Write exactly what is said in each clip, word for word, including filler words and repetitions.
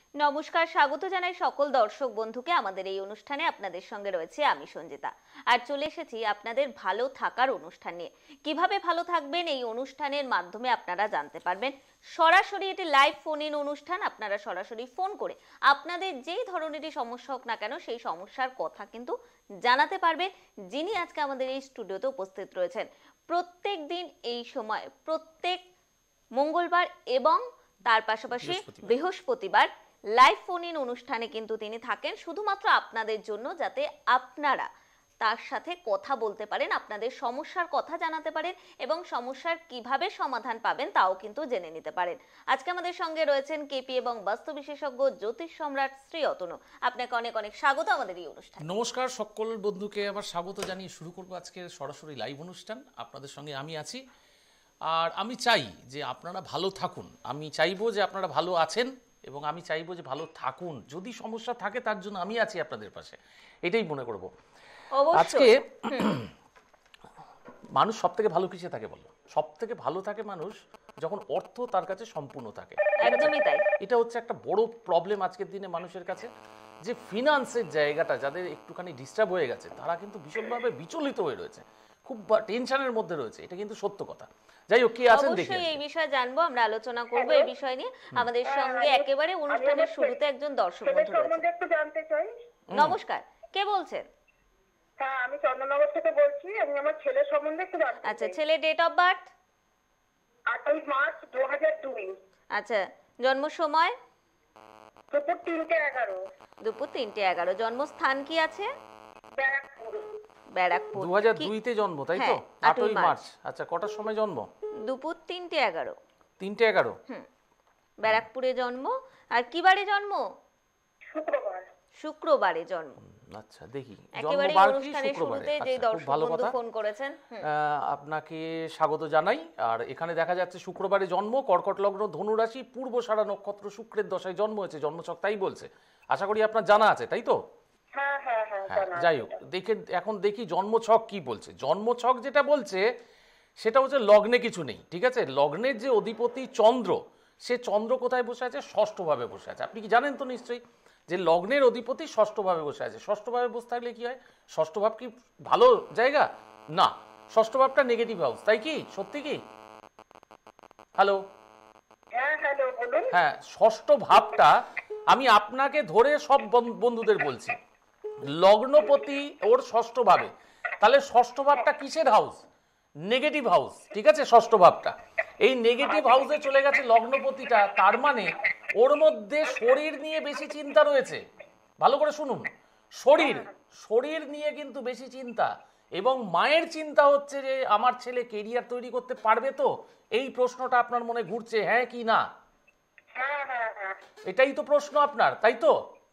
নমস্কার, স্বাগত জানাই সকল দর্শক বন্ধুকে আমাদের এই অনুষ্ঠানে। আপনাদের সঙ্গে রয়েছে আমি সঞ্জিতা, আর চলে এসেছি আপনাদের ভালো থাকার অনুষ্ঠান নিয়ে। কিভাবে ভালো থাকবেন এই অনুষ্ঠানের মাধ্যমে আপনারা জানতে পারবেন। সরাসরি এটি লাইভ ফোন ইন অনুষ্ঠান, আপনারা সরাসরি ফোন করে আপনাদের যেই ধরনেরই সমস্যা হোক না কেন সেই সমস্যার কথা কিন্তু জানাতে পারবেন, যিনি আজকে আমাদের এই স্টুডিওতে উপস্থিত রয়েছেন। প্রত্যেক দিন এই সময়, প্রত্যেক মঙ্গলবার এবং তার পাশাপাশি বৃহস্পতিবার লাইভ ফোন ইন অনুষ্ঠানে কিন্তু তিনি থাকেন শুধুমাত্র আপনাদের জন্য, যাতে আপনারা তার সাথে কথা বলতে পারেন, আপনাদের সমস্যার কথা জানাতে পারেন এবং সমস্যার কিভাবে সমাধান পাবেন তাও কিন্তু জেনে নিতে পারেন। আজকে আমাদের সঙ্গে রয়েছেন কেপি এবং বাস্তু বিশেষজ্ঞ জ্যোতিষ সম্রাট শ্রী অতনু। আপনাকে অনেক অনেক স্বাগত আমাদের এই অনুষ্ঠানে। নমস্কার, সকল বন্ধুকে আবার স্বাগত জানিয়ে শুরু করবো আজকে সরাসরি লাইভ অনুষ্ঠান। আপনাদের সঙ্গে আমি আছি, আর আমি চাই যে আপনারা ভালো থাকুন। আমি চাইবো যে আপনারা ভালো আছেন এবং আমি চাইবো যে ভালো থাকুন। যদি সমস্যা থাকে তার জন্য আমি আছি আপনাদের পাশে, এটাই মনে করব। আজকে মানুষ সব থেকে ভালো কিসে থাকে বলো? সব থেকে ভালো থাকে মানুষ যখন অর্থ তার কাছে সম্পূর্ণ থাকে। একদমই তাই। এটা হচ্ছে একটা বড় প্রবলেম আজকের দিনে মানুষের কাছে, যে ফিনান্সের জায়গাটা যাদের একটুখানি ডিস্টার্ব হয়ে গেছে তারা কিন্তু ভীষণভাবে বিচলিত হয়ে রয়েছে, খুব টেনশনের মধ্যে রয়েছে। এটা কিন্তু সত্য কথা। যাই হোক, কি আছেন দেখি। অবশ্যই এই বিষয়ে জানবো, আমরা আলোচনা করব এই বিষয় নিয়ে। আমাদের সঙ্গে একেবারে অনুষ্ঠানের শুরুতে একজন দর্শক বন্ধু রয়েছে। একটু জানতে চাই। নমস্কার, কে বলছেন? হ্যাঁ, আমি চন্দননগর থেকে বলছি। আমি আমার ছেলের সম্বন্ধে একটু জানতে চাই। আচ্ছা, ছেলে ডেট অফ বার্থ? আটই মার্চ দু হাজার দুই। আচ্ছা, জন্ম সময়? দুপুর তিনটে এগারো। দুপুর তিনটে এগারো। জন্মস্থান কি আছে? ব্যারাকপুর। ব্যারাকপুর। দু হাজার দুই তে জন্ম, তাই তো? হ্যাঁ, আটই মার্চ। আচ্ছা, কটার সময় জন্ম? দুপুর তিনটে এগারো। তিনটে এগারো। হুম, ব্যারাকপুরে জন্ম। আর কি বারে জন্ম? শুক্রবার। শুক্রবারে জন্ম। আচ্ছা, দেখি একেবারে জন্মবার কি? অনুষ্ঠানের শুক্রবারে। শুরুতে যে আচ্ছা, খুব দর্শক ভালো বন্ধু কথা। ফোন করেছেন, আহ, আপনাকে স্বাগত জানাই। আর এখানে দেখা যাচ্ছে শুক্রবারে জন্ম, কর্কট লগ্ন, ধনু রাশি, পূর্ব সারা নক্ষত্র, শুক্রের দশায় জন্ম হয়েছে। জন্মছক তাই বলছে। আশা করি আপনার জানা আছে, তাই তো? হ্যাঁ হ্যাঁ হ্যাঁ, হ্যাঁ, জানা যাই আছে হোক, এটা। দেখে এখন দেখি জন্মছক কি বলছে। জন্মছক যেটা বলছে সেটা হচ্ছে লগ্নে কিছু নেই, ঠিক আছে? লগ্নের যে অধিপতি চন্দ্র, সে চন্দ্র কোথায় বসে আছে? ষষ্ঠভাবে বসে আছে। আপনি কি জানেন তো নিশ্চয়ই যে লগ্নের অধিপতি ষষ্ঠভাবে বসে আছে। ষষ্ঠভাবে বসে থাকলে কি হয়? ষষ্ঠ ভাব কি ভালো জায়গা? না, ষষ্ঠ ভাবটা নেগেটিভ হাউস, তাই কি? সত্যি কি? হ্যালো? হ্যাঁ, হ্যালো, বলুন। হ্যাঁ, ষষ্ঠ ভাবটা আমি আপনাকে ধরে সব বন- বন্ধুদের বলছি, লগ্নপতি ওর ষষ্ঠ ভাবে। তাহলে ষষ্ঠ ভাবটা কিসের হাউস? নেগেটিভ হাউস, ঠিক আছে? ষষ্ঠ ভাবটা এই নেগেটিভ হাউসে চলে গেছে লগ্নপতিটা, তার মানে ওর মধ্যে শরীর নিয়ে বেশি চিন্তা রয়েছে। ভালো করে শুনুন, শরীর শরীর নিয়ে কিন্তু বেশি চিন্তা। এবং মায়ের চিন্তা হচ্ছে যে আমার ছেলে কেরিয়ার তৈরি করতে পারবে তো, এই প্রশ্নটা আপনার মনে ঘুরছে, হ্যাঁ কি না? হ্যাঁ হ্যাঁ হ্যাঁ। এটাই তো প্রশ্ন আপনার, তাই তো?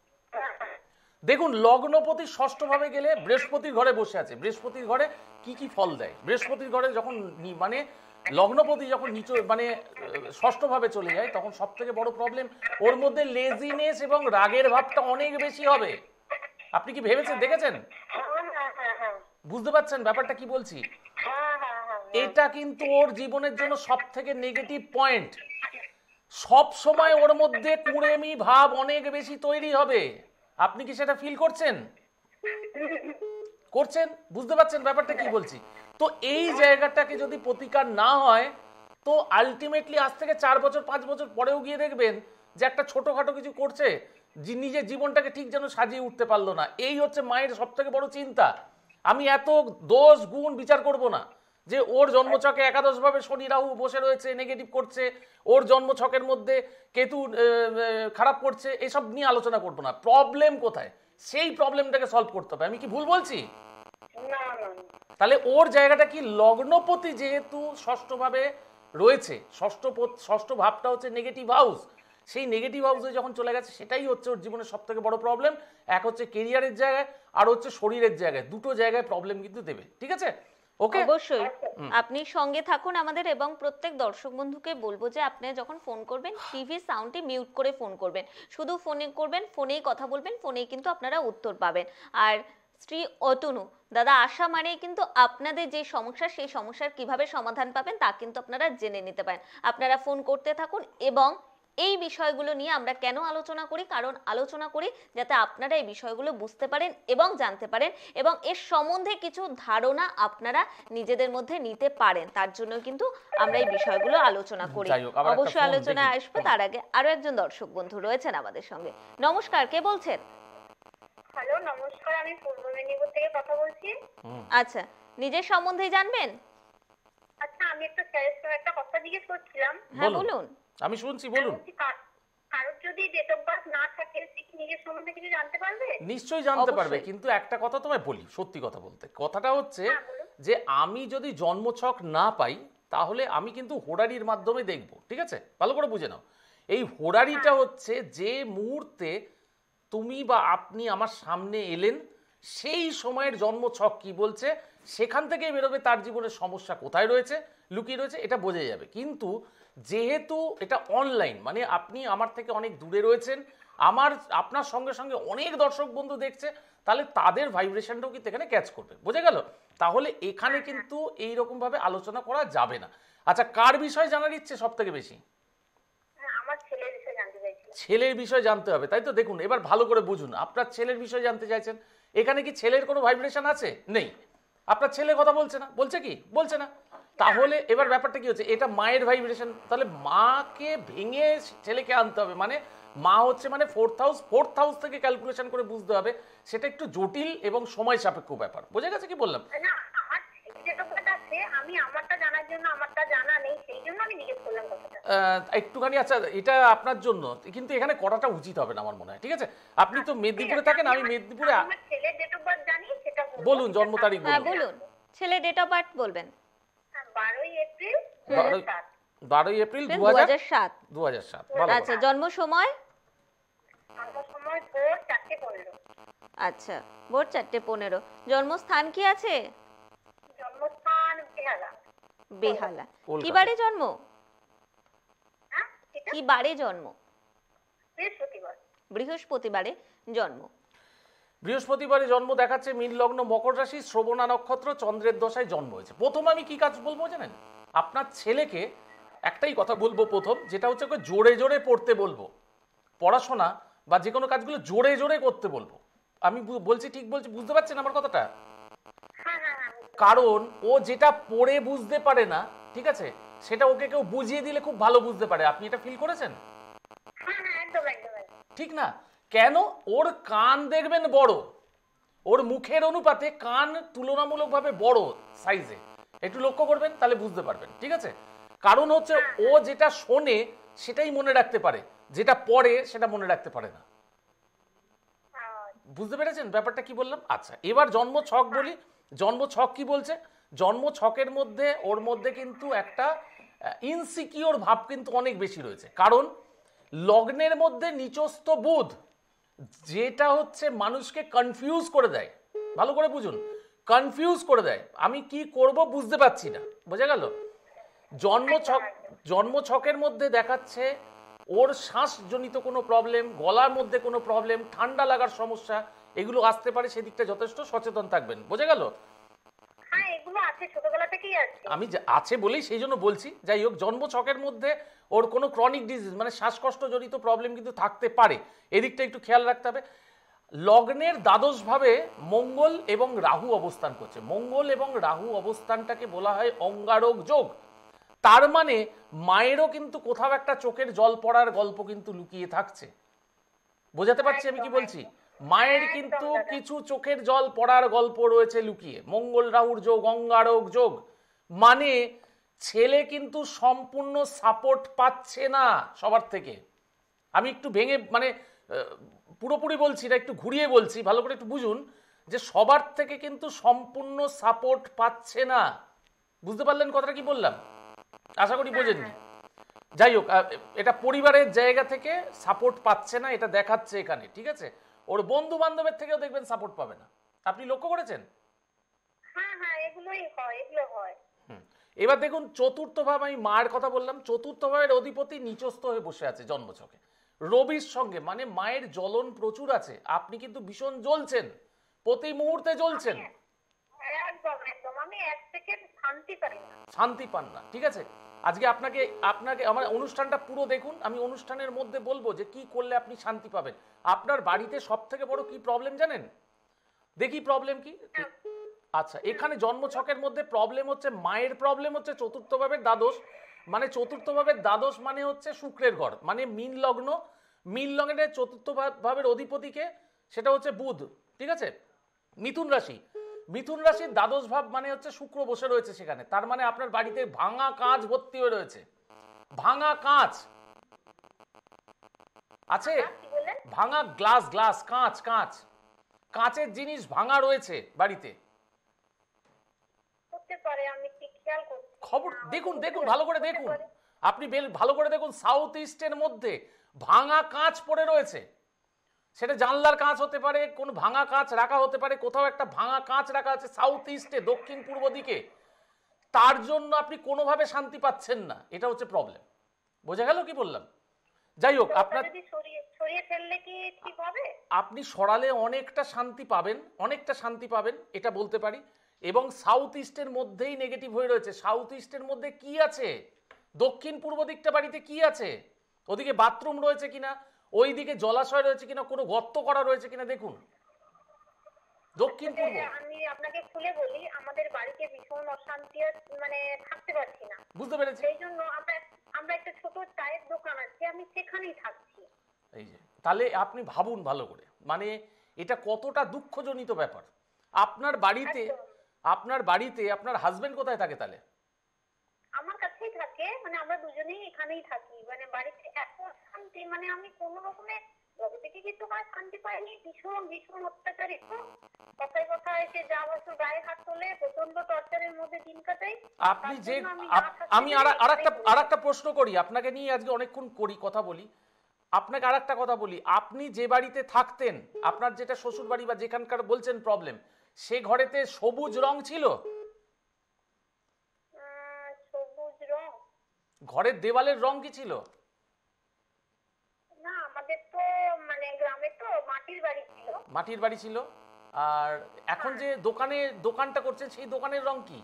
দেখুন, লগ্নপতি ষষ্ঠ ভাবে গেলে বৃহস্পতির ঘরে বসে আছে। বৃহস্পতির ঘরে কি কি ফল দেয়? বৃহস্পতির ঘরে যখন নি- মানে লগ্নপতি যখন নিচে মানে ষষ্ঠ ভাবে চলে যায়, তখন সব থেকে বড় প্রবলেম ওর মধ্যে লেজিনেস এবং রাগের ভাবটা অনেক বেশি হবে। আপনি কি ভেবেছেন, দেখেছেন? হ্যাঁ হ্যাঁ হ্যাঁ হ্যাঁ। বুঝতে পারছেন ব্যাপারটা কি বলছি? হ্যাঁ হ্যাঁ হ্যাঁ। এটা কিন্তু ওর জীবনের জন্য সব থেকে নেগেটিভ পয়েন্ট। সব সময় ওর মধ্যে কুঁড়েমি ভাব অনেক বেশি তৈরি হবে। আপনি কি সেটা ফিল করছেন? করছেন? বুঝতে পারছেন ব্যাপারটা কি বলছি? তো এই জায়গাটাকে যদি প্রতিকার না হয়, তো আলটিমেটলি আজ থেকে চার বছর পাঁচ বছর পরেও গিয়ে দেখবেন যে একটা ছোটখাটো কিছু করছে, যে নিজের জীবনটাকে ঠিক যেন সাজিয়ে উঠতে পারলো না। এই হচ্ছে মায়ের সব থেকে বড় চিন্তা। আমি এত দোষ গুণ বিচার করব না যে ওর জন্মছকে একাদশ ভাবে শনি রাহু বসে রয়েছে, নেগেটিভ করছে, ওর জন্মছকের মধ্যে কেতু আহ, আহ, খারাপ করছে, এসব নিয়ে আলোচনা করবো না। প্রবলেম কোথায়, সেই প্রবলেমটাকে সলভ করতে হবে। আমি কি ভুল বলছি? না না। তাহলে ওর জায়গাটা কি? লগ্নপতি যেহেতু ষষ্ঠভাবে রয়েছে, ষষ্ঠ পত- ষষ্ঠ ভাবটা হচ্ছে নেগেটিভ হাউস। সেই নেগেটিভ হাউসে যখন চলে গেছে, সেটাই হচ্ছে ওর জীবনের সব থেকে বড় প্রবলেম। এক হচ্ছে কেরিয়ারের জায়গায়, আর হচ্ছে শরীরের জায়গায়। দুটো জায়গায় প্রবলেম কিন্তু দেবে, ঠিক আছে? ওকে, অবশ্যই আপনি সঙ্গে থাকুন আমাদের, এবং প্রত্যেক দর্শক বন্ধুকে বলবো যে আপনি যখন ফোন করবেন টিভি সাউন্ডটি মিউট করে ফোন করবেন। শুধু ফোনে করবেন, ফোনেই কথা বলবেন, ফোনেই কিন্তু আপনারা উত্তর পাবেন। আর শ্রী অতনু দাদা আসা মানে কিন্তু আপনাদের যে সমস্যা, সেই সমস্যার কিভাবে সমাধান পাবেন তা কিন্তু আপনারা জেনে নিতে পারেন। আপনারা ফোন করতে থাকুন এবং এই বিষয়গুলো নিয়ে আমরা কেন আলোচনা করি? কারণ আলোচনা করি যাতে আপনারা এই বিষয়গুলো বুঝতে পারেন এবং জানতে পারেন এবং এর সম্বন্ধে কিছু ধারণা আপনারা নিজেদের মধ্যে নিতে পারেন। তার জন্য কিন্তু আমরা এই বিষয়গুলো আলোচনা করি। যাই হোক, আবার একটা অবশ্যই ফোন আলোচনায় দেখি। আসবো, তার আগে আরো একজন দর্শক বন্ধু রয়েছেন আমাদের সঙ্গে। নমস্কার, কে বলছেন? হ্যালো, নমস্কার, আমি পূর্ব মেদিনীপুর থেকে কথা বলছি। হুম, আচ্ছা, নিজের সম্বন্ধে জানবেন? আচ্ছা, আমি একটা স্যারের সঙ্গে একটা কথা জিজ্ঞেস করছিলাম। হ্যাঁ বলুন। বলুন। আমি শুনছি, বলুন। বলছি, কার- কারোর যদি ডেট অফ বার্থ না থাকে, সে কি নিজের সম্বন্ধে কিছু জানতে পারবে? নিশ্চয়ই জানতে পারবে, অবশ্যই। কিন্তু একটা কথা তোমায় বলি, সত্যি কথা বলতে, কথাটা হচ্ছে হ্যাঁ, বলুন। যে আমি যদি জন্মছক না পাই তাহলে আমি কিন্তু হোরারির মাধ্যমে দেখব, ঠিক আছে? ভালো করে বুঝে নাও। এই হোরারিটা হচ্ছে যে মুহূর্তে তুমি বা আপনি আমার সামনে এলেন সেই সময়ের জন্মছক কি বলছে সেখান থেকেই বেরোবে তার জীবনের সমস্যা কোথায় রয়েছে, লুকিয়ে রয়েছে, এটা বোঝা যাবে। কিন্তু যেহেতু এটা অনলাইন, মানে আপনি আমার থেকে অনেক দূরে রয়েছেন, আমার আপনার সঙ্গে সঙ্গে অনেক দর্শক বন্ধু দেখছে, তাহলে তাদের ভাইব্রেশনটাও কিন্তু এখানে ক্যাচ করবে, বোঝা গেল? তাহলে এখানে কিন্তু এইরকম ভাবে আলোচনা করা যাবে না। আচ্ছা, কার বিষয় জানার ইচ্ছে সব থেকে বেশি? হ্যাঁ, আমার ছেলের বিষয়ে জানতে চাইছিলাম। ছেলের বিষয় জানতে হবে, তাই তো? দেখুন, এবার ভালো করে বুঝুন, আপনার ছেলের বিষয় জানতে চাইছেন। এখানে কি ছেলের কোনো ভাইব্রেশন আছে? নেই। আপনার ছেলে কথা বলছে না, বলছে কি? বলছে না। তাহলে এবার ব্যাপারটা কি হচ্ছে, এটা মায়ের ভাইব্রেশন, তাহলে মাকে ভেঙে ছেলেকে আনতে হবে, মানে মা হচ্ছে মানে ফোর্থ হাউস, ফোর্থ হাউস থেকে ক্যালকুলেশন করে বুঝতে হবে, সেটা একটু জটিল এবং সময় সাপেক্ষ ব্যাপার। বোঝা গেছে কি বললাম? না, আমার ছেলে ডেট অফ বার্থ আছে, আমি আমারটা জানার জন্য, আমারটা জানা নেই, সেই জন্য আমি জিজ্ঞেস করলাম কথাটা। আহ, একটুখানি, আচ্ছা এটা আপনার জন্য, কিন্তু এখানে করাটা উচিত হবে না আমার মনে হয়, ঠিক আছে? আপনি তো মেদিনীপুরে থাকেন, আমি মেদিনীপুরে। আমি আমার ছেলের ডেট অফ বার্থ জানি, সেটা বলবো। বলুন, জন্ম তারিখ হ্যাঁ বলুন। বলুন, ছেলে ডেট অফ বার্থ বলবেন। হ্যাঁ, বারোই এপ্রিল দু বারোই হাজার সাত। বারোই এপ্রিল দু দু হাজার হাজার সাত। দু হাজার সাত। ভালো আচ্ছা, কথা। জন্ম সময়? আমার সময় ভোর চারটে পনেরো। আচ্ছা, ভোর চারটে পনেরো। জন্মস্থান কি আছে? জন্মস্থান বেহালা। বেহালা। কি কলকাতা। বারে জন্ম? হ্যাঁ, এটা কি বারে জন্ম? বৃহস্পতিবার। বৃহস্পতিবারে জন্ম। বৃহস্পতিবারে জন্ম দেখাচ্ছে, মীন লগ্ন, মকর রাশি, শ্রবণা নক্ষত্র, চন্দ্রের দশায় জন্ম হয়েছে। প্রথম আমি কি কাজ বলবো জানেন? আপনার ছেলেকে একটাই কথা বলবো প্রথম, যেটা হচ্ছে ওকে জোরে জোরে পড়তে বলবো, পড়াশোনা বা যে কোনো কাজগুলো জোরে জোরে করতে বলবো। আমি বু- বলছি, ঠিক বলছি, বুঝতে পারছেন আমার কথাটা? হ্যাঁ হ্যাঁ হ্যাঁ। কারণ ও যেটা পড়ে বুঝতে পারে না, ঠিক আছে, সেটা ওকে কেউ বুঝিয়ে দিলে খুব ভালো বুঝতে পারে। আপনি এটা ফিল করেছেন? হ্যাঁ হ্যাঁ, একদম একদম একদম। ঠিক না? কেন? ওর কান দেখবেন বড়, ওর মুখের অনুপাতে কান তুলনামূলকভাবে বড় সাইজে, একটু লক্ষ্য করবেন তাহলে বুঝতে পারবেন, ঠিক আছে? কারণ হচ্ছে ও যেটা শোনে সেটাই মনে রাখতে পারে, যেটা পড়ে সেটা মনে রাখতে পারে না। আহ, বুঝতে পেরেছেন ব্যাপারটা কি বললাম? আচ্ছা, এবার জন্ম ছক বলি। জন্ম ছক কি বলছে? জন্ম ছকের মধ্যে ওর মধ্যে কিন্তু একটা ইনসিকিওর ভাব কিন্তু অনেক বেশি রয়েছে, কারণ লগ্নের মধ্যে নিচস্থ বুধ, যেটা হচ্ছে মানুষকে কনফিউজ করে দেয়। ভালো করে বুঝুন, কনফিউজ করে দেয়, আমি কি করব বুঝতে পারছি না, বোঝা গেল? জন্ম ছক, জন্ম ছকের মধ্যে দেখাচ্ছে ওর শ্বাসজনিত কোনো প্রবলেম, গলার মধ্যে কোনো প্রবলেম, ঠান্ডা লাগার সমস্যা, এগুলো আসতে পারে, সেদিকটা যথেষ্ট সচেতন থাকবেন, বোঝা গেল? হ্যাঁ, এগুলো আছে, ছোটবেলা থেকেই আছে। আমি যে আছে বলেই সেই জন্য বলছি। যাই হোক, জন্ম ছকের মধ্যে ওর কোনো ক্রনিক ডিজিজ মানে শ্বাসকষ্ট জনিত প্রবলেম কিন্তু থাকতে পারে, এদিকটা একটু খেয়াল রাখতে হবে। লগ্নের দ্বাদশ ভাবে মঙ্গল এবং রাহু অবস্থান করছে। মঙ্গল এবং রাহু অবস্থানটাকে বলা হয় অঙ্গারক যোগ। তার মানে মায়েরও কিন্তু কোথাও একটা চোখের জল পড়ার গল্প কিন্তু লুকিয়ে থাকছে। বোঝাতে পারছি আমি কি বলছি? মায়ের কিন্তু কিছু চোখের জল পড়ার গল্প রয়েছে লুকিয়ে। মঙ্গল রাহুর যোগ, অঙ্গারক যোগ, মানে ছেলে কিন্তু সম্পূর্ণ সাপোর্ট পাচ্ছে না সবার থেকে। আমি একটু ভেঙে মানে আহ, পুরোপুরি বলছি না, একটু ঘুরিয়ে বলছি, ভালো করে একটু বুঝুন, যে সবার থেকে কিন্তু সম্পূর্ণ সাপোর্ট পাচ্ছে না। বুঝতে পারলেন কথাটা কি বললাম? আশা করি বোঝেননি। যাই হোক, আহ, এটা পরিবারের জায়গা থেকে সাপোর্ট পাচ্ছে না, এটা দেখাচ্ছে এখানে, ঠিক আছে? ওর বন্ধু বান্ধবের থেকেও দেখবেন সাপোর্ট পাবে না। আপনি লক্ষ্য করেছেন? হ্যাঁ হ্যাঁ, এগুলোই হয়, এগুলো হয়। হুম। এবার দেখুন, চতুর্থ ভাব, আমি মায়ের কথা বললাম, চতুর্থ ভাবের অধিপতি নিচস্থ হয়ে বসে আছে জন্মছকে রবির সঙ্গে, মানে মায়ের জ্বলন প্রচুর আছে। আপনি কিন্তু ভীষণ জ্বলছেন, প্রতি মুহূর্তে জ্বলছেন, একদম একদম, আমি এক সেকেন্ড শান্তি পাই না। শান্তি পান না, ঠিক আছে? আজকে আপনাকে আপনাকে আমার অনুষ্ঠানটা পুরো দেখুন, আমি অনুষ্ঠানের মধ্যে বলবো যে কি করলে আপনি শান্তি পাবেন। আপনার বাড়িতে সব থেকে বড় কি প্রবলেম জানেন? দেখি প্রবলেম কি। আচ্ছা, এখানে জন্মছকের মধ্যে প্রবলেম হচ্ছে, মায়ের প্রবলেম হচ্ছে চতুর্থ ভাবের দ্বাদশ, মানে চতুর্থ ভাবের দ্বাদশ মানে হচ্ছে শুক্রের ঘর, মানে মীন লগ্ন। মীন লগ্নের চতুর্থ ভাবের অধিপতিকে, সেটা হচ্ছে বুধ, ঠিক আছে? মিথুন রাশি, মিথুন রাশির দ্বাদশ ভাব মানে হচ্ছে শুক্র বসে রয়েছে সেখানে, তার মানে আপনার বাড়িতে ভাঙা কাঁচ ভর্তি হয়ে রয়েছে। ভাঙা কাঁচ আছে, ভাঙা গ্লাস গ্লাস কাঁচ কাঁচ কাঁচের জিনিস ভাঙা রয়েছে বাড়িতে। খবর দেখুন, দেখুন ভালো করে দেখুন, আপনি বেল ভালো করে দেখুন, সাউথ ইস্টের মধ্যে ভাঙা কাঁচ পড়ে রয়েছে। সেটা জানলার কাঁচ হতে পারে, কোন ভাঙা কাঁচ রাখা হতে পারে, কোথাও একটা ভাঙা কাঁচ রাখা আছে সাউথ ইস্টে, দক্ষিণ পূর্ব দিকে। তার জন্য আপনি কোনোভাবে শান্তি পাচ্ছেন না, এটা হচ্ছে প্রবলেম। বোঝা গেল কি বললাম? যাই হোক, আপনার আপনি সরালে অনেকটা শান্তি পাবেন, অনেকটা শান্তি পাবেন এটা বলতে পারি। এবং সাউথ ইস্টের মধ্যেই নেগেটিভ হয়ে রয়েছে। সাউথ ইস্টের মধ্যে কি আছে? দক্ষিণ পূর্ব দিকটা বাড়িতে কি আছে? ওদিকে বাথরুম রয়েছে কিনা, ওইদিকে জলাশয় রয়েছে কিনা, কোনো গর্ত করা রয়েছে কিনা দেখুন। দক্ষিণ পূর্ব আমি আপনাকে খুলে বলি, আমাদের বাড়িতে ভীষণ অশান্তি, মানে থাকতে পারছি না। বুঝতে পেরেছি। সেই জন্য আমরা আমরা একটা ছোট চায়ের দোকান আছে, আমি সেখানেই থাকছি। এই যে, তাহলে আপনি ভাবুন ভালো করে, মানে এটা কতটা দুঃখজনিত ব্যাপার। আপনার বাড়িতে আপনার বাড়িতে আপনার হাজবেন্ড কোথায় থাকে তাহলে? আমার কাছেই থাকে, মানে আমরা দুজনেই এখানেই থাকি। মানে বাড়িতে এত শান্তি, মানে আমি কোনো রকমে জগৎ থেকে কিছু মানে শান্তি পাইনি। ভীষণ ভীষণ অত্যাচারিত, কথায় কথায় এসে যা বছর গায়ে হাত তোলে, প্রচন্ড টর্চারের মধ্যে দিন কাটাই। আপনি যে আমি আর একটা আর একটা প্রশ্ন করি আপনাকে নিয়ে, আজকে অনেকক্ষণ করি কথা বলি, আপনাকে আর একটা কথা বলি। আপনি যে বাড়িতে থাকতেন, আপনার যেটা শ্বশুর বাড়ি বা যেখানকার বলছেন প্রবলেম, সে ঘরেতে সবুজ রং ছিল? সবুজ রং? ঘরের দেওয়ালের রং কি ছিল? না, আমাদের তো মানে গ্রামে তো মাটির বাড়ি ছিল। মাটির বাড়ি ছিল। আর এখন যে দোকানে দোকানটা করছেন, সেই দোকানের রং কি?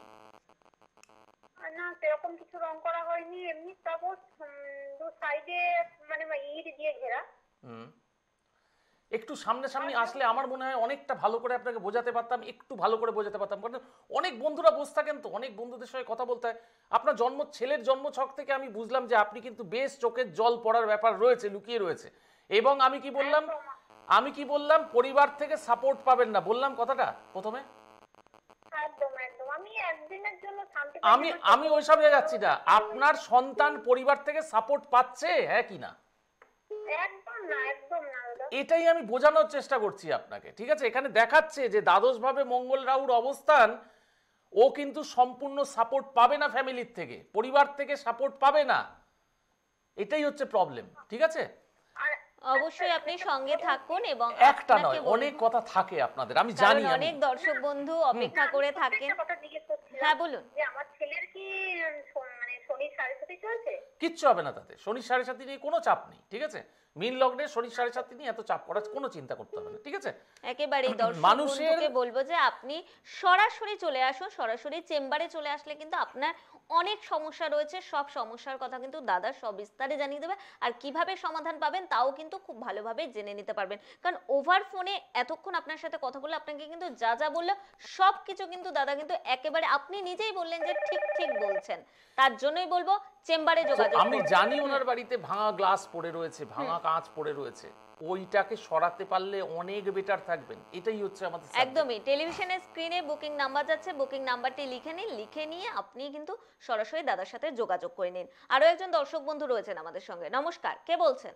না, সেরকম কিছু রং করা হয়নি, এমনি তারপর দু সাইডে মানে ইট দিয়ে ঘেরা। হুম, একটু সামনাসামনি আসলে আমার মনে হয় অনেকটা ভালো করে আপনাকে বোঝাতে পারতাম, একটু ভালো করে বোঝাতে পারতাম। কারণ অনেক বন্ধুরা বসে থাকেন, তো অনেক বন্ধুদের সঙ্গে কথা বলতে হয়। আপনার জন্ম ছেলের জন্ম ছক থেকে আমি বুঝলাম যে আপনি কিন্তু বেশ চোখের জল পড়ার ব্যাপার রয়েছে, লুকিয়ে রয়েছে। এবং আমি কি বললাম আমি কি বললাম পরিবার থেকে সাপোর্ট পাবেন না, বললাম কথাটা প্রথমে। একদম একদম, আমি একদিনের জন্য শান্তি আমি আমি ওই সব যাচ্ছি না। আপনার সন্তান পরিবার থেকে সাপোর্ট পাচ্ছে, হ্যাঁ কি না? একদম না, একদম না। এটাই আমি বোঝানোর চেষ্টা করছি আপনাকে, ঠিক আছে? এখানে দেখাচ্ছে যে দ্বাদশ ভাবে মঙ্গল রাহুর অবস্থান, ও কিন্তু সম্পূর্ণ সাপোর্ট পাবে না ফ্যামিলির থেকে, পরিবার থেকে সাপোর্ট পাবে না। এটাই হচ্ছে প্রবলেম, ঠিক আছে? অবশ্যই আপনি সঙ্গে থাকুন, এবং একটা নয় অনেক কথা থাকে আপনাদের, আমি জানি। অনেক দর্শক বন্ধু অপেক্ষা করে থাকেন। হ্যাঁ বলুন। যে আমার ছেলের কি মানে শনি সাড়ে সাথে চলছে? কিচ্ছু হবে না তাতে, শনি সাড়ে সাথে নিয়ে কোনো চাপ নেই, ঠিক আছে? মীন লগ্নে শনি সাড়ে সাথে নিয়ে এত চাপ করার কোনো চিন্তা করতে হবে না, ঠিক আছে? একেবারেই দর্শক বন্ধুকে বলবো যে আপনি সরাসরি চলে আসুন, সরাসরি চেম্বারে চলে আসলে কিন্তু আপনার অনেক সমস্যা রয়েছে, সব সমস্যার কথা কিন্তু দাদা সবিস্তারে জানিয়ে দেবে। আর কিভাবে সমাধান পাবেন তাও কিন্তু খুব ভালোভাবে জেনে নিতে পারবেন, কারণ ওভার ফোনে এতক্ষণ আপনার সাথে কথা বলে আপনাকে কিন্তু যা যা বললো সব কিছু কিন্তু দাদা কিন্তু একেবারে আপনি নিজেই বললেন যে ঠিক ঠিক বলছেন। তার জন্যই বলবো চেম্বারে যোগাযোগ। আমি জানি ওনার বাড়িতে ভাঙা গ্লাস পড়ে রয়েছে, ভাঙা কাঁচ পড়ে রয়েছে, ওইটাকে সরাতে পারলে অনেক বেটার থাকবেন, এটাই হচ্ছে আমাদের। একদমই, টেলিভিশনের স্ক্রিনে বুকিং নাম্বার যাচ্ছে, বুকিং নাম্বারটি লিখে নিন, লিখে নিয়ে আপনি কিন্তু সরাসরি দাদার সাথে যোগাযোগ করে নিন। আরো একজন দর্শক বন্ধু রয়েছেন আমাদের সঙ্গে। নমস্কার, কে বলছেন?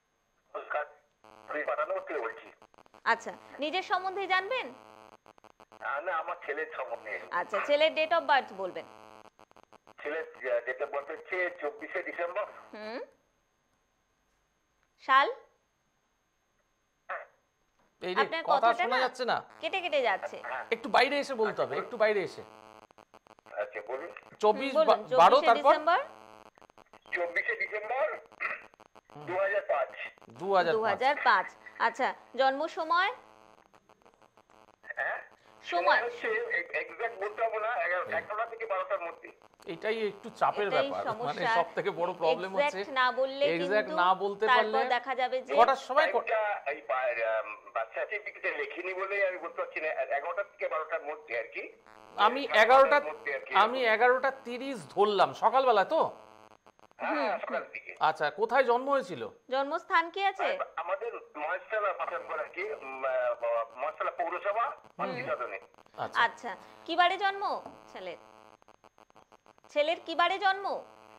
আচ্ছা, নিজের সম্বন্ধে জানবেন? না, আমার ছেলের সম্বন্ধে। আচ্ছা, ছেলের ডেট অফ বার্থ বলবেন। ছেলের ডেট অফ বার্থ হচ্ছে চব্বিশে ডিসেম্বর। হুম, সাল? এই যে কথা শোনা যাচ্ছে না, কেটে কেটে যাচ্ছে, একটু বাইরে এসে বলতে হবে, একটু বাইরে এসে। আচ্ছা বলুন। চব্বিশ বারো তারপর চব্বিশে ডিসেম্বর দু হাজার পাঁচ। দু হাজার পাঁচ। আচ্ছা, জন্ম সময়? সময় হচ্ছে এক্সাক্ট বলতে হবে না, এগারো- এগারোটা থেকে বারোটার মধ্যে। এটাই একটু চাপের এটাই ব্যাপার, মানে সমস্যা। সব থেকে বড় প্রবলেম হচ্ছে এক্সাক্ট না বললে এক্সাক্ট কিন্তু না বলতে তারপর পারলে দেখা যাবে যে কটার সময় ক- টাইমটা এই বার্থ সার্টিফিকেটে লেখিনি বলেই আমি বলতে পারছি না, এগারোটা থেকে বারোটার মধ্যে আর কি। আমি সাড়ে এগারোটা বারোটার মধ্যে আর কি। আমি এগারোটা তিরিশ ধরলাম, সকালবেলা তো? হ্যাঁ, সকাল দিকে। আচ্ছা, কোথায় জন্ম হয়েছিল? জন্মস্থান কি আছে? আমাদের মহেশতলা পাঠানপুর আর কি, মহেশতলা পৌরসভা সদনে। আচ্ছা, আচ্ছা, কি বারে জন্ম ছেলের? ছেলের কি বারে জন্ম?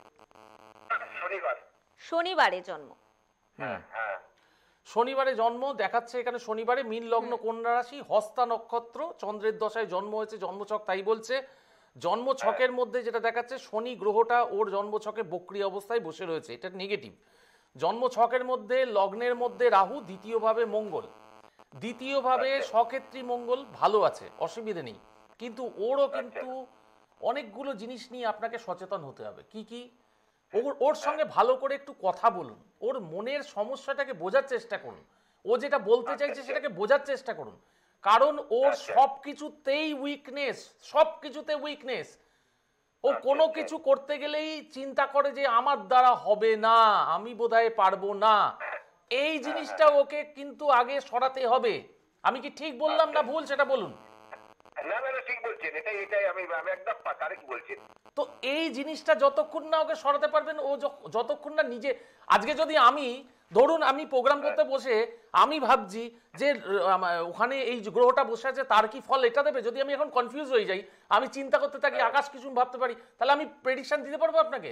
শনিবার। শনিবারে জন্ম। হুম। হ্যাঁ, শনিবারে জন্ম দেখাচ্ছে এখানে, শনিবারে মীন লগ্ন কন্যা রাশি, হস্তা নক্ষত্র, চন্দ্রের দশায় জন্ম হয়েছে, জন্মছক তাই বলছে। জন্মছকের মধ্যে যেটা দেখাচ্ছে শনি গ্রহটা ওর জন্মছকে বক্রি অবস্থায় বসে রয়েছে, এটা নেগেটিভ। জন্মছকের মধ্যে লগ্নের মধ্যে রাহু, দ্বিতীয়ভাবে মঙ্গল, দ্বিতীয়ভাবে সক্ষেত্রী মঙ্গল ভালো আছে, অসুবিধে নেই, কিন্তু ওরও কিন্তু অনেকগুলো জিনিস নিয়ে আপনাকে সচেতন হতে হবে। কি কি? ওর ওর সঙ্গে ভালো করে একটু কথা বলুন, ওর মনের সমস্যাটাকে বোঝার চেষ্টা করুন, ও যেটা বলতে চাইছে সেটাকে বোঝার চেষ্টা করুন, কারণ ওর সব কিছুতেই উইকনেস, সব কিছুতে উইকনেস। ও কোনো কিছু করতে গেলেই চিন্তা করে যে আমার দ্বারা হবে না, আমি বোধহয় পারবো না, এই জিনিসটা ওকে কিন্তু আগে সরাতে হবে। আমি কি ঠিক বললাম না ভুল সেটা বলুন। না না না, ঠিক বলছেন, এটাই এটাই আমি আমি একদম কারেক্ট বলছেন। তো এই জিনিসটা যতক্ষণ না ওকে সরাতে পারবেন, ও য- যতক্ষণ না নিজে, আজকে যদি আমি ধরুন আমি প্রোগ্রাম করতে বসে আমি ভাবছি যে আহ, আমা- ওখানে এই যে গ্রহটা বসে আছে তার কি ফল এটা দেবে, যদি আমি এখন কনফিউজ হয়ে যাই, আমি চিন্তা করতে থাকি আকাশ কিছু ভাবতে পারি, তাহলে আমি প্রেডিকশন দিতে পারবো আপনাকে?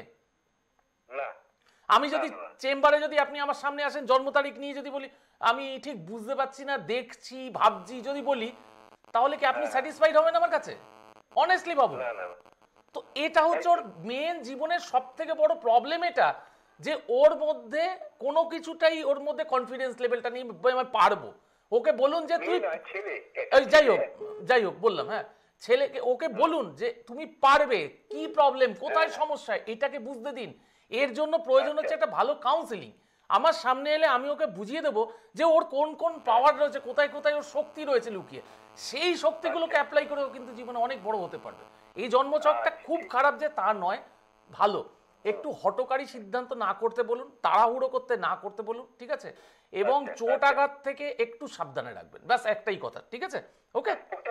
না, আমি যদি চেম্বারে যদি আপনি আমার সামনে আসেন জন্ম তারিখ নিয়ে যদি বলি আমি ঠিক বুঝতে পারছি না, দেখছি ভাবছি যদি বলি, তাহলে কি আপনি স্যাটিসফাইড হবেন আমার কাছে? অনেস্টলি বাবু, না না, তো এটা হচ্ছে ওর মেন জীবনের সব থেকে বড় প্রবলেম, এটা যে ওর মধ্যে কোনো কিছুটাই, ওর মধ্যে কনফিডেন্স লেভেলটা নিয়ে আমি পারবো। ওকে বলুন যে তুই, মেয়ে নয়, ছেলে। এই যাই হোক যাই হোক বললাম, হ্যাঁ ছেলেকে, ওকে বলুন যে তুমি পারবে, কি প্রবলেম, কোথায় সমস্যা, এটাকে বুঝতে দিন। এর জন্য প্রয়োজন হচ্ছে একটা ভালো কাউন্সেলিং। আমার সামনে এলে আমি ওকে বুঝিয়ে দেবো যে ওর কোন কোন পাওয়ার রয়েছে, কোথায় কোথায় ওর শক্তি রয়েছে লুকিয়ে, সেই শক্তিগুলোকে অ্যাপ্লাই করে ও কিন্তু জীবনে অনেক বড় হতে পারবে। এই জন্মছকটা খুব খারাপ যে তা নয়, ভালো। একটু হঠকারী সিদ্ধান্ত না করতে বলুন, তাড়াহুড়ো করতে না করতে বলুন, ঠিক আছে? এবং চোট আঘাত থেকে একটু সাবধানে রাখবেন, ব্যাস একটাই কথা, ঠিক আছে? ওকে,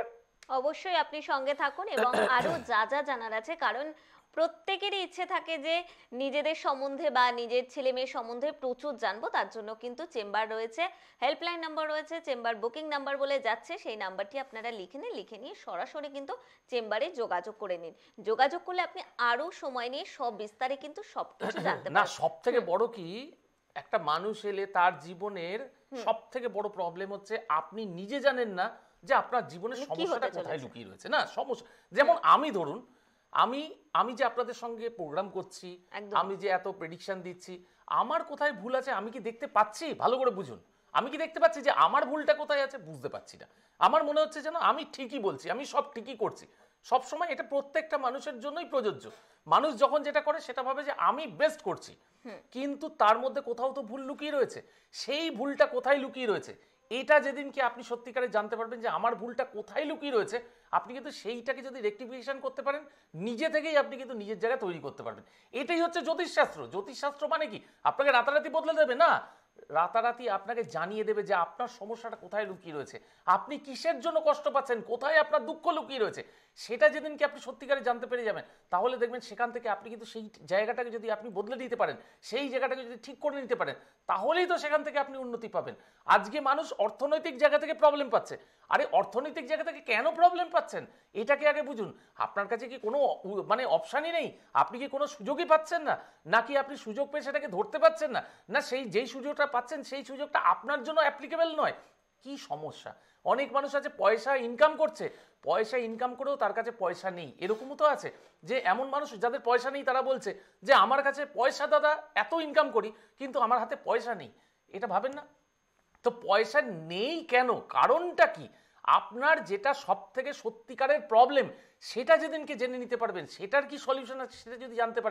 অবশ্যই আপনি সঙ্গে থাকুন এবং আরো যা যা জানার আছে, কারণ প্রত্যেকেরই ইচ্ছে থাকে যে নিজেদের সম্বন্ধে বা নিজের ছেলে মেয়ে সম্বন্ধে প্রচুর জানবো, তার জন্য কিন্তু চেম্বার রয়েছে, হেল্পলাইন নাম্বার রয়েছে, চেম্বার বুকিং নাম্বার বলে যাচ্ছে, সেই নাম্বারটি আপনারা লিখে নিন, লিখে নিয়ে সরাসরি কিন্তু চেম্বারে যোগাযোগ করে নিন। যোগাযোগ করলে আপনি আরো সময় নিয়ে সব বিস্তারে কিন্তু সবকিছু জানতে না পারবেন। সব থেকে বড় কি, একটা মানুষ এলে তার জীবনের সব থেকে বড় প্রবলেম হচ্ছে আপনি নিজে জানেন না যে আপনার জীবনের কি সমস্যাটা হতে কোথায় চলেছে। লুকিয়ে রয়েছে। না সমস্যা, যেমন আমি ধরুন, আমি আমি যে আপনাদের সঙ্গে প্রোগ্রাম করছি, একদম। আমি যে এত প্রেডিকশন দিচ্ছি, আমার কোথায় ভুল আছে আমি কি দেখতে পাচ্ছি? ভালো করে বুঝুন, আমি কি দেখতে পাচ্ছি যে আমার ভুলটা কোথায় আছে? বুঝতে পারছি না। আমার মনে হচ্ছে যেন আমি ঠিকই বলছি, আমি সব ঠিকই করছি। সব সময় এটা প্রত্যেকটা মানুষের জন্যই প্রযোজ্য। মানুষ যখন যেটা করে সেটা ভাবে যে আমি বেস্ট করছি, কিন্তু তার মধ্যে কোথাও তো ভুল লুকিয়ে রয়েছে। সেই ভুলটা কোথায় লুকিয়ে রয়েছে, এটা যেদিনকে আপনি সত্যিকারে জানতে পারবেন যে আমার ভুলটা কোথায় লুকিয়ে রয়েছে, আপনি কিন্তু সেইটাকে যদি রেকটিফিকেশন করতে পারেন, নিজে থেকেই আপনি কিন্তু নিজের জায়গা তৈরি করতে পারবেন। এটাই হচ্ছে জ্যোতিষশাস্ত্র। জ্যোতিষশাস্ত্র মানে কি আপনাকে রাতারাতি বদলে দেবে না, রাতারাতি আপনাকে জানিয়ে দেবে যে আপনার সমস্যাটা কোথায় লুকিয়ে রয়েছে, আপনি কিসের জন্য কষ্ট পাচ্ছেন, কোথায় আপনার দুঃখ লুকিয়ে রয়েছে। সেটা যেদিনকে আপনি সত্যিকারে জানতে পেরে যাবেন, তাহলে দেখবেন সেখান থেকে আপনি কিন্তু সেই জায়গাটাকে যদি আপনি বদলে দিতে পারেন, সেই জায়গাটাকে যদি ঠিক করে নিতে পারেন, তাহলেই তো সেখান থেকে আপনি উন্নতি পাবেন। আজকে মানুষ অর্থনৈতিক জায়গা থেকে প্রবলেম পাচ্ছে। আরে অর্থনৈতিক জায়গা থেকে কেন প্রবলেম পাচ্ছেন এটাকে আগে বুঝুন। আপনার কাছে কি কোনো উ- মানে অপশানই নেই? আপনি কি কোনো সুযোগই পাচ্ছেন না? নাকি আপনি সুযোগ পেয়ে সেটাকে ধরতে পারছেন না? না সেই যেই সুযোগটা পাচ্ছেন সেই সুযোগটা আপনার জন্য অ্যাপ্লিকেবল নয়? কি সমস্যা? অনেক মানুষ আছে পয়সা ইনকাম করছে, পয়সা ইনকাম করেও তার কাছে পয়সা নেই। এরকমও তো আছে যে এমন মানুষ যাদের পয়সা নেই, তারা বলছে যে আমার কাছে পয়সা দাদা, এত ইনকাম করি কিন্তু আমার হাতে পয়সা নেই। এটা ভাবেন না? তো পয়সা নেই কেন, কারণটা কি? আপনার যেটা সব থেকে সত্যিকারের প্রবলেম, সেটা যেদিনকে জেনে নিতে পারবেন, সেটার কি সলিউশন আছে সেটা যদি জানতে পারেন,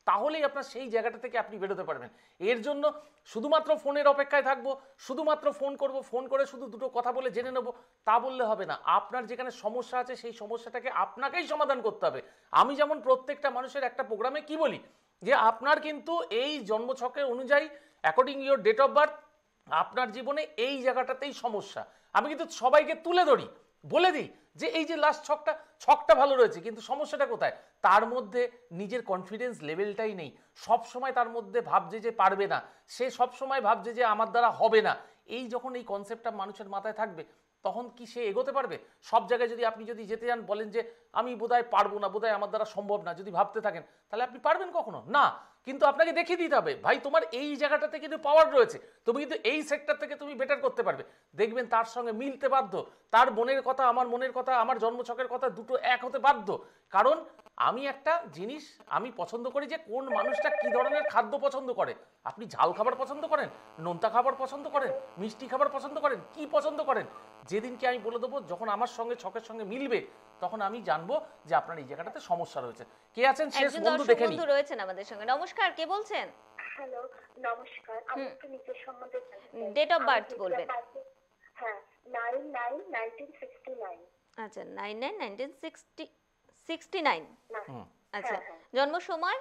তাহলেই আপনার সেই জায়গাটা থেকে আপনি বেরোতে পারবেন। এর জন্য শুধুমাত্র ফোনের অপেক্ষায় থাকবো, শুধুমাত্র ফোন করব, ফোন করে শুধু দুটো কথা বলে জেনে নেবো, তা বললে হবে না। আপনার যেখানে সমস্যা আছে সেই সমস্যাটাকে আপনাকেই সমাধান করতে হবে। আমি যেমন প্রত্যেকটা মানুষের একটা প্রোগ্রামে কি বলি যে আপনার কিন্তু এই জন্মছকের অনুযায়ী according your date of birth আপনার জীবনে এই জায়গাটাতেই সমস্যা। আমি কিন্তু সবাইকে তুলে ধরি, বলে দিই যে এই যে লাস্ট ছকটা ছকটা ভালো রয়েছে, কিন্তু সমস্যাটা কোথায়? তার মধ্যে নিজের কনফিডেন্স লেভেলটাই নেই। সব সময় তার মধ্যে ভাবছে যে পারবে না, সে সব সময় ভাবছে যে আমার দ্বারা হবে না। এই যখন এই কনসেপ্টটা মানুষের মাথায় থাকবে তখন কি সে এগোতে পারবে? সব জায়গায় যদি আপনি যদি যেতে যান, বলেন যে আমি বোধহয় পারবো না, বোধহয় আমার দ্বারা সম্ভব না, যদি ভাবতে থাকেন তাহলে আপনি পারবেন কখনো না। কিন্তু আপনাকে দেখিয়ে দিতে হবে ভাই তোমার এই জায়গাটাতে কিন্তু পাওয়ার রয়েছে, তুমি কিন্তু এই সেক্টর থেকে তুমি বেটার করতে পারবে। দেখবেন তার সঙ্গে মিলতে বাধ্য, তার মনের কথা আমার মনের কথা, আমার জন্মছকের কথা দুটো এক হতে বাধ্য। কারণ আমি একটা জিনিস আমি পছন্দ করি যে কোন মানুষটা কি ধরনের খাদ্য পছন্দ করে। আপনি ঝাল খাবার পছন্দ করেন, নোনতা খাবার পছন্দ করেন, মিষ্টি খাবার পছন্দ করেন, কি পছন্দ করেন? যেদিনকে আমি বলে দেবো যখন আমার সঙ্গে ছকের সঙ্গে মিলবে তখন আমি জানবো যে আপনার এই জায়গাটাতে সমস্যা রয়েছে। কে আছেন শেষ একজন বন্ধু দর্শক দেখে নিই। বন্ধু রয়েছেন আমাদের সঙ্গে। নমস্কার, কে বলছেন? হ্যালো, নমস্কার। আমি একটু নিজের সম্বন্ধে জানতে চাই। ডেট অফ আমার বার্থ date of বলবেন। birth, হ্যাঁ, nine nine nineteen sixty nine. আচ্ছা, nine nine nineteen sixty nine. হুম। আচ্ছা, হ্যাঁ, হ্যাঁ। জন্ম সময়?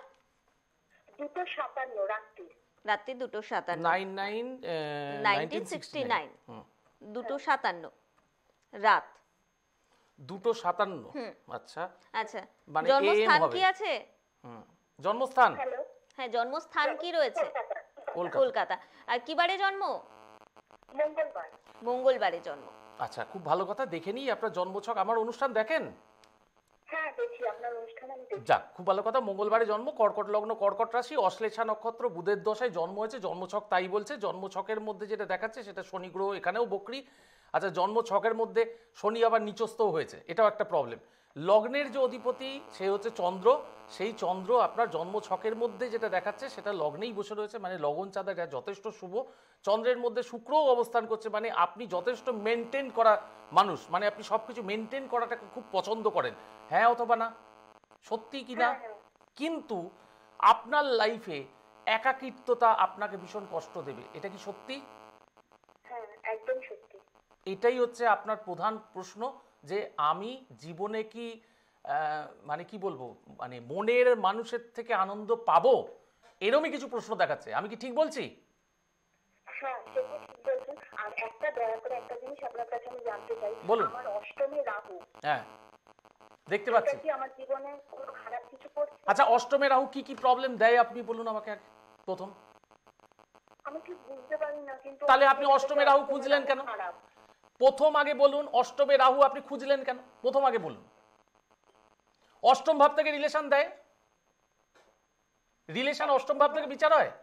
দুটো সাতান্ন রাত্রি। রাত্রি দুটো সাতান্ন। Nine nine nineteen sixty nine, দুটো সাতান্ন রাত। দুটো সাতান্ন। আচ্ছা আচ্ছা, মানে জন্মস্থান এ এম হবে। কি আছে? হুম। জন্মস্থান হ্যালো, হ্যাঁ, জন্মস্থান কি রয়েছে? কলকাতা। কলকাতা। কলকাতা। আর কি বারে জন্ম? মঙ্গলবার। মঙ্গলবারে জন্ম। আচ্ছা, খুব ভালো কথা। দেখে নিই আপনার জন্মছক। আমার অনুষ্ঠান দেখেন? হ্যাঁ, দেখি আপনার অনুষ্ঠান আমি দেখি। যাক, খুব ভালো কথা। মঙ্গলবারে জন্ম, কর্কট লগ্ন, কর্কট রাশি, অশ্লেষা নক্ষত্র, বুধের দশায় জন্ম হয়েছে। জন্মছক তাই বলছে। জন্মছকের মধ্যে যেটা দেখাচ্ছে সেটা শনি গ্রহ এখানেও বকরি। আচ্ছা, জন্মছকের মধ্যে শনি আবার নিচস্থও হয়েছে, এটাও একটা প্রবলেম। লগ্নের যে অধিপতি সে হচ্ছে চন্দ্র, সেই চন্দ্র আপনার জন্মছকের মধ্যে যেটা দেখাচ্ছে সেটা লগ্নেই বসে রয়েছে, মানে লগন চাঁদা এটা যথেষ্ট শুভ। চন্দ্রের মধ্যে শুক্রও অবস্থান করছে, মানে আপনি যথেষ্ট মেনটেন করা মানুষ, মানে আপনি সব কিছু মেনটেন করাটাকে খুব পছন্দ করেন। হ্যাঁ অথবা না? সত্যি কি না? কিন্তু আপনার লাইফে একাকিত্বতা আপনাকে ভীষণ কষ্ট দেবে, এটা কি সত্যি? হ্যাঁ, একদম সত্যি। এটাই হচ্ছে আপনার প্রধান প্রশ্ন যে আমি জীবনে কি আহ, মানে কি বলবো, মানে মনের মানুষের থেকে আনন্দ পাবো, এরমই কিছু প্রশ্ন দেখাচ্ছে। আমি কি ঠিক বলছি? হ্যাঁ, সেটা ঠিক বলছেন। আর একটা দয়া করে একটা জিনিস আপনার কাছে আমি জানতে চাই। বলুন। আমার অষ্টমী রাহু, হ্যাঁ, দেখতে এটা পাচ্ছি। কি আমার জীবনে কোনো খারাপ কিছু করছে? আচ্ছা, অষ্টমে রাহু কি কি প্রবলেম দেয় আপনি বলুন আমাকে আগে প্রথম। আমি ঠিক বুঝতে পারি না, কিন্তু তাহলে আপনি অষ্টমে রাহু খুঁজলেন কেন? খারাপ। প্রথম আগে বলুন, অষ্টমে রাহু আপনি খুঁজলেন কেন? প্রথম আগে বলুন। অষ্টম ভাব থেকে রিলেশন দেয়? রিলেশন অষ্টম ভাব থেকে বিচার হয়?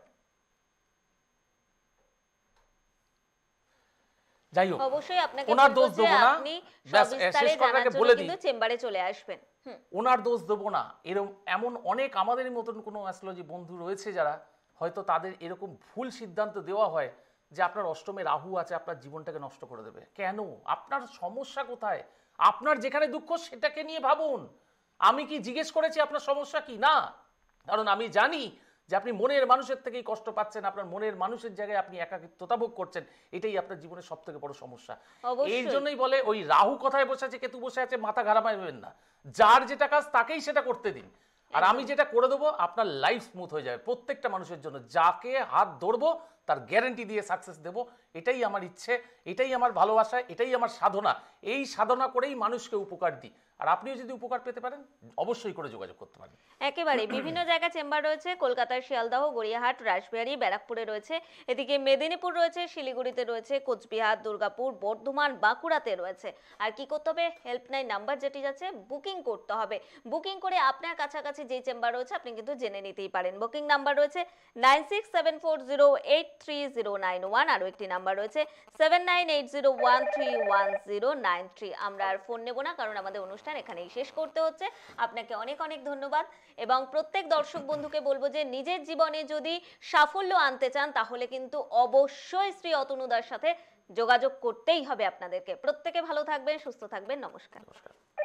যাই হোক, অবশ্যই আপনাকে ওনার বলবো দোষ যে দেবো না। আপনি ব্যাস, সবিস্তারে শেষ করার জানার আগে জন্য বলে দিই। কিন্তু চেম্বারে চলে আসবেন। হুম। ওনার দোষ দেবো না। এরকম এমন অনেক আমাদের মতন কোনো অ্যাস্ট্রোলজি বন্ধু রয়েছে যারা হয়তো তাদের এরকম ভুল সিদ্ধান্ত দেওয়া হয় যে আপনার অষ্টমে রাহু আছে, আপনার জীবনটাকে নষ্ট করে দেবে। কেন? আপনার সমস্যা কোথায়? আপনার যেখানে দুঃখ সেটাকে নিয়ে ভাবুন। আমি কি জিজ্ঞেস করেছি আপনার সমস্যা কি? না, কারণ আমি জানি যে আপনি মনের মানুষের থেকেই কষ্ট পাচ্ছেন, আপনার মনের মানুষের জায়গায় আপনি একাকিত্বতা ভোগ করছেন, এটাই আপনার জীবনের সব থেকে বড় সমস্যা। অবশ্যই। এই জন্যই বলে ওই রাহু কথায় বসে আছে, কেতু বসে আছে, মাথা ঘামাবেন না। যার যেটা কাজ তাকেই সেটা করতে দিন। আর আমি যেটা করে দেবো আপনার লাইফ স্মুথ হয়ে যাবে প্রত্যেকটা মানুষের জন্য। যাকে হাত ধরবো তার গ্যারান্টি দিয়ে সাকসেস দেবো, এটাই আমার ইচ্ছে, এটাই আমার ভালোবাসা, এটাই আমার সাধনা। এই সাধনা করেই মানুষকে উপকার দিই। আর আপনিও যদি উপকার পেতে পারেন অবশ্যই করে যোগাযোগ করতে পারেন। একেবারে বিভিন্ন জায়গায় চেম্বার রয়েছে। কলকাতার শিয়ালদহ, গড়িয়াহাট, রাসবিহারী, ব্যারাকপুরে রয়েছে, এদিকে মেদিনীপুর রয়েছে, শিলিগুড়িতে রয়েছে, কোচবিহার, দুর্গাপুর, বর্ধমান, বাঁকুড়াতে রয়েছে। আর কি করতে হবে? হেল্পলাইন নাম্বার যেটি যাচ্ছে বুকিং করতে হবে। বুকিং করে আপনার কাছাকাছি যে চেম্বার রয়েছে আপনি কিন্তু জেনে নিতেই পারেন। বুকিং নাম্বার রয়েছে nine six seven four zero eight three zero nine one, আরও একটি নাম্বার রয়েছে seven nine eight zero one three one zero nine three. আমরা আর ফোন নেব না, কারণ আমাদের অনুষ্ঠান এখানেই শেষ করতে হচ্ছে। আপনাকে অনেক অনেক ধন্যবাদ এবং প্রত্যেক দর্শক বন্ধুকে বলবো যে নিজের জীবনে যদি সাফল্য আনতে চান তাহলে কিন্তু অবশ্যই শ্রী অতনুদার সাথে যোগাযোগ করতেই হবে আপনাদেরকে। প্রত্যেকে ভালো থাকবেন, সুস্থ থাকবেন। নমস্কার। নমস্কার।